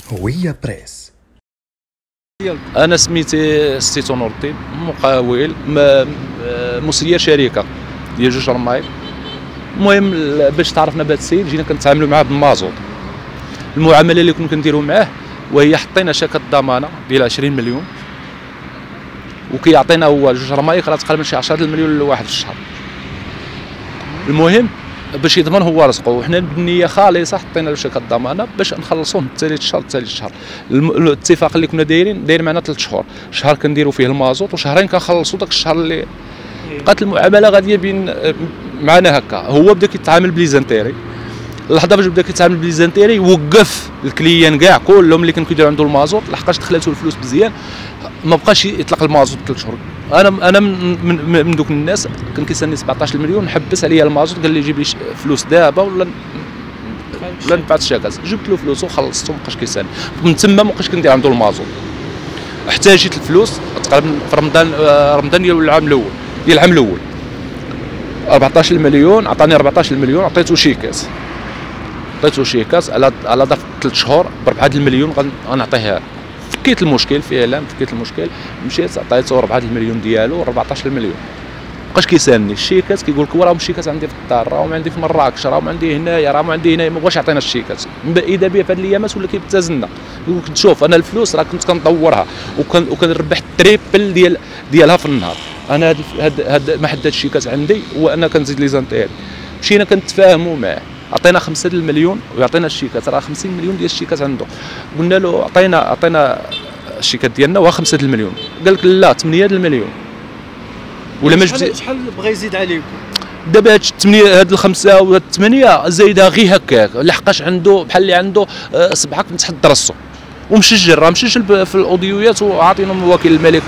هوية بريس. انا سميتي سيتو نور الدين، مقاول مسير شركه ديال جوج رمايل. المهم باش تعرفنا بهذا السيد جينا كنتعاملوا معاه بالمازوط. المعامله اللي كنا كنديروا معاه وهي حطينا شيكه ضمانه ديال 20 مليون وكيعطينا هو جوج رمايل تقريبا شي 10 المليون لواحد في الشهر. المهم باش يضمن هو رزقه، وحنا بالنيه خالصه حطينا له شيكه الضمانه باش نخلصوه من ثالث الشهر. الاتفاق اللي كنا داير معنا 3 شهور، شهر كنديروا فيه المازوط وشهرين كنخلصوا داك الشهر اللي بقات المعامله غاديه بين معنا هكا. هو بدا كيتعامل بليزانتيري، اللحظه باش بدا كيتعامل بليزانتيري وقف الكليان كاع كلهم اللي كانوا كيديروا عنده المازوط، لحقاش دخلاتو الفلوس مزيان ما بقاش يطلق المازوط 3 شهور. انا من دوك الناس كان كيسالني 17 مليون، نحبس عليا المازوط، قال لي جيب لي فلوس دابا ولا نبعث الشيكات. جبت له فلوس وخلصته، ما بقاش كيسالني. من تما ما بقاش كندير عنده المازوط. احتاجت الفلوس تقريبا في رمضان ديال العام الاول 14 مليون، عطاني 14 مليون، عطيته شيكات على ظرف 3 شهور ب 4 المليون غنعطيها. فكيت المشكل فعلا، مشيت عطيته 4 المليون ديالو، 14 مليون. مابقاش كيسالني الشيكات، كيقول لك راهم الشيكات عندي في الدار، راهم عندي في مراكش، راهم عندي هنايا، راهم عندي هنايا، ما بغاش يعطينا الشيكات. اذا بيا في هذه الايامات ولا كيبتزلنا، يقول لك شوف انا الفلوس راه كنت كندورها وكنربح التريبل ديالها في النهار. انا هاد ما حدد الشيكات عندي وانا كنزيد لي زانتير. مشينا كنتفاهموا معاه، عطينا 5 المليون ويعطينا الشيكات، راه 50 مليون ديال الشيكات عنده. قلنا له عطينا الشيكات ديالنا و 5 المليون، قال لك لا 8 المليون. ولا ما جبتي شحال بغى يزيد عليكم؟ دابا هاد الخمسه وهاد الثمانيه زايده غير هكاك، لحقاش عنده بحال اللي عنده صبعك متحد راسو ومسجل، راه مسجل في الاوديويات وعاطينهم وكيل الملك.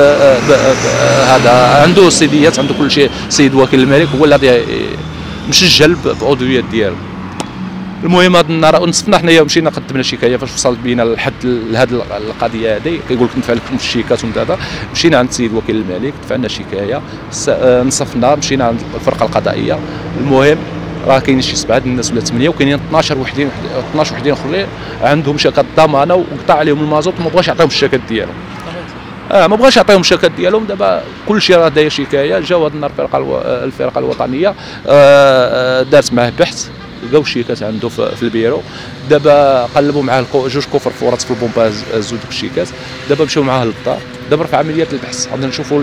هذا عنده سيديات، عنده كل شيء. سيد وكيل الملك هو اللي مسجل باوديويات ديالو. المهم هذا النهار نصفنا حنايا ومشينا قدمنا شكايه. فاش وصلت بينا لحد لهذه القضيه هذه، كيقول لك ندفع لكم في الشيكات وهذا. مشينا عند السيد وكيل الملك، دفعنا شكايه، نصفنا، مشينا عند الفرقه القضائيه. المهم راه كاينين شي 7 الناس ولا 8، وكاينين 12 وحدين اخرين عندهم شيكات ضمانه وقطع عليهم المازوط وما بغاش يعطيهم الشيكات ديالهم. ما بغاش يعطيهم الشيكات ديالهم. دابا كلشي راه داير شكايه. جاو هذا النهار الفرقه الوطنيه، دارت معاه بحث، لقاو الشيكات عنده في البيرو. دابا قلبوا معاه جوج كفر فورات في البومبا، هزوا دوك الشيكات. دابا مشاو معاه للدار، دابا في عمليات البحث. غادي نشوفوا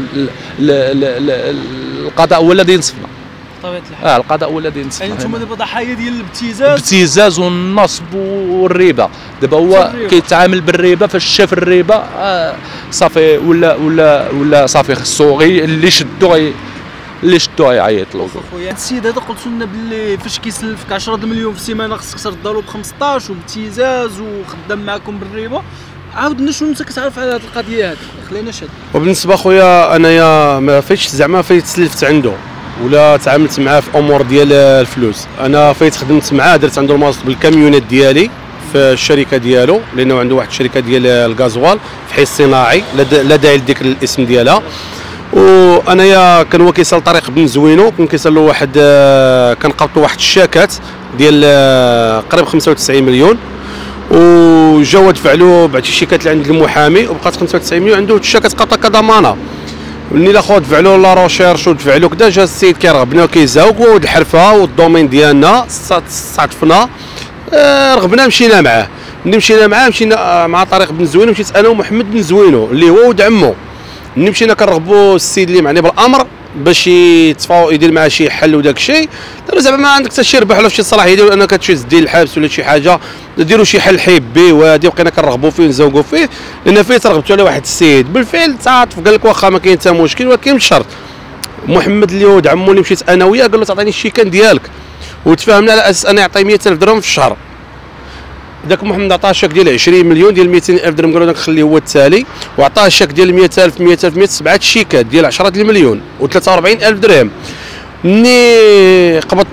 القضاء هو الذي ينصفنا. بطبيعه الحال القضاء هو الذي ينصفنا. يعني انتم دابا ضحايا ديال الابتزاز والنصب والربا. دابا هو كيتعامل بالربا. فاش شاف الربا صافي ولا صافي خصو غير اللي شدو يعيط له. خويا السيد هذا قلت لنا باللي فاش كيسلفك 10 المليون في السيمانه خصك ترد له ب 15 وبابتزاز وخدام معكم بالربا. عاودنا شنو انت كتعرف على هذه القضيه هذه؟ خلينا شاد. وبالنسبه خويا انايا ما فايتش زعما فايت تسلفت عنده ولا تعاملت معاه في امور ديال الفلوس. انا فايت خدمت معاه، درت عنده المازوط بالكاميونات ديالي في الشركه ديالو، لانه عنده واحد الشركه ديال الغازوال في حي الصناعي، لا داعي لذكر الاسم ديالها. وانايا كان هو كيسال طريق بن زوينو، كان كيسال له واحد، كنقبطوا واحد الشاكات ديال قريب 95 مليون، وجا ودفع له بعد الشيكات اللي عند المحامي وبقات 95 مليون عنده الشاكات قاطعه كضمانه. مني لاخو دفع له لا روشيرش ودفع له كذا، جا السيد كيرغبنا وكيزاوق والحرفه والدومين ديالنا استعطفنا، رغبنا مشينا معاه. مشينا مع طريق بن زوينو، مشيت انا ومحمد بن زوينو اللي هو ولد عمو. ملي مشينا كنرغبوا السيد اللي معني بالامر باش يتفاوض يدير معاه شي حل وداك الشيء. قالوا زعما ما عندك حتى شي ربح ولا شي صلاحيه ديالو انك تشد ديال الحبس ولا شي حاجه، ديروا شي حل حيب به وهادي. بقينا كنرغبوا فيه ونزوقوا فيه، لان فيه ترغبتوا على واحد السيد بالفعل تعاطف، قال لك واخا ما كاين حتى مشكل، ولكن بشرط محمد اللي ولد عمو اللي مشيت انا وياه قال له تعطيني الشيكان ديالك، وتفاهمنا على اساس انا يعطي 100,000 درهم في الشهر. داك محمد عطاه شاك ديال 20 مليون ديال 200,000 درهم، قالوا داك خليه هو التالي، وعطاه الشاك ديال 100,000 7 شيكات ديال 10 المليون و43,000 درهم. ملي قبضت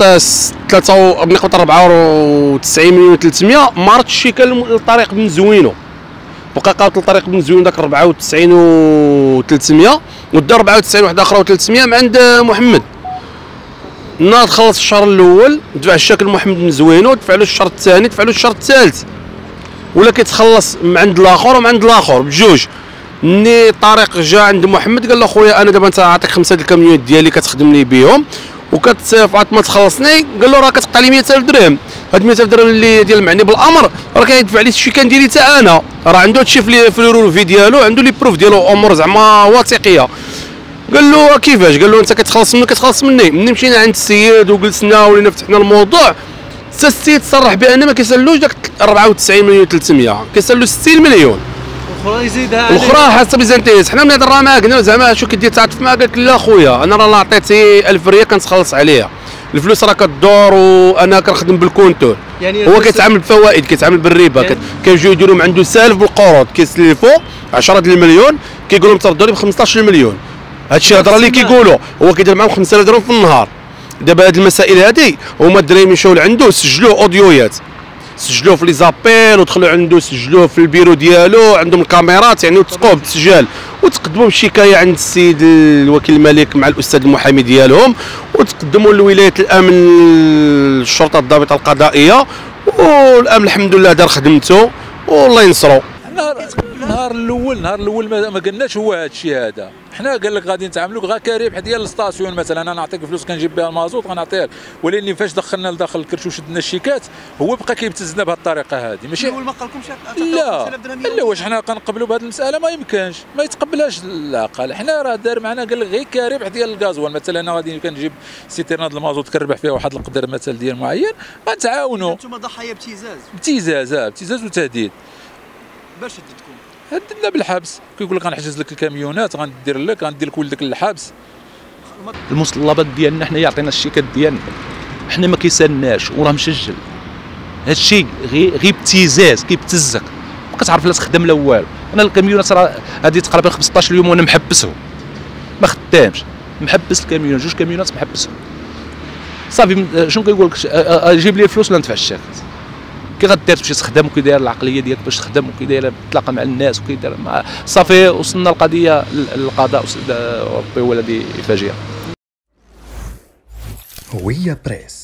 94 مليون 300 مارت الشيكه للطريق بن زوينو، بقى قاوت للطريق بن زوينو داك 94 و 300 ودار 94 واحده اخرى و 300 من عند محمد. ناض خلص الشهر الاول دفع الشاك لمحمد بن زوينو، دفع له الشهر الثاني، دفع له الشهر الثالث. ولا كيتخلص من عند الاخر ومن عند الاخر بجوج. ملي طارق جا عند محمد قال له خويا انا دابا انت عاطيك 5 الكاميونات ديالي كتخدمني بهم وكتفاط ما تخلصني، قال له راه كتقطع لي 100,000 درهم. هاد 100,000 درهم اللي ديال المعني بالامر راه كيدفع لي الشيكان ديالي حتى انا، راه عنده هادشي في الروفي ديالو، عنده لي بروف ديالو امور زعما وثيقيه. قال له كيفاش؟ قال له انت كتخلص مني كتخلص مني. ملي مشينا عند السيد وجلسنا ولينا فتحنا الموضوع، حتى السيد صرح بان ما كيسالوش داك 94 مليون 300، كيسالو 60 مليون. الاخرى يزيدها عليه الاخرى حسب الزنتيس. حنا ملي هضرنا معاه قلنا زعما شو كدير تعاطف معاه؟ قال لك لا خويا انا راه عطيتي 1000 ريال كنتخلص عليها، الفلوس راه كدور وانا كنخدم بالكونتور. يعني هو كيتعامل بالفوائد، كيتعامل بالربا، يعني كيجيو يديروا من عنده سالف بالقروض، كيسلفوا 10 المليون كيقول لهم تردوا لي ب 15 مليون. هادشي الهضره اللي كيقولوا، هو كيدير معاهم 5000 درهم في النهار. دابا هاد المسائل هادي هما الدراري مشاو لعندو سجلوه اوديويات، سجلوه في لي زابيل ودخلوا عنده سجلوه في البيرو ديالو، عندهم الكاميرات يعني وثقوه بالتسجيل، وتقدموا بالشكايه عند السيد الوكيل الملك مع الاستاذ المحامي ديالهم، وتقدموا لولايه الامن الشرطه الضابطه القضائيه، والامن الحمد لله دار خدمته والله ينصرو. النهار الاول ما قلناش هو هذا الشيء هذا، حنا قال لك غادي نتعاملوا غا كربح ديال الستاسيون مثلا، انا نعطيك فلوس كنجيب بها المازوت غنعطيها، ولكن فاش دخلنا لداخل الكرش وشدنا الشيكات هو بقى كيبتزنا بهذه الطريقه هذه. ماشي الاول ما قالكمش لا واش حنا كنقبلوا بهذه المساله؟ ما يمكنش، ما يتقبلهاش العقل. حنا راه دار معنا قال لك غير كربح ديال الغازوال، مثلا انا غادي كنجيب سيتيرنا ديال المازوت كنربح فيها واحد القدر مثلا ديال معين، غنتعاونوا. انتم ضحايا ابتزاز وتهديد. باش هددكم؟ هددنا بالحبس، كيقول لك غنحجز لك الكاميونات، غندير لك ولدك للحبس. المتطلبات ديالنا حنا يعطينا الشيكات ديالنا، حنا ما كيسالناش وراه مسجل. هادشي غير ابتزاز، كيبتزك ما كتعرف لا تخدم لا والو. انا الكاميونات راه هذه تقريبا 15 يوم وانا محبسهم ما خدامش، محبس الكاميونات، 2 كاميونات محبسهم. صافي شنو كيقول لك؟ جيب لي الفلوس ولا ندفع الشيك. كي غدير تمشي تخدم وكي داير العقليه ديالك باش تخدم وكي داير تلاقى مع الناس وكي داير صافي وصلنا القضيه للقضاء ربي هو الذي يفاجئها. هوية بريس.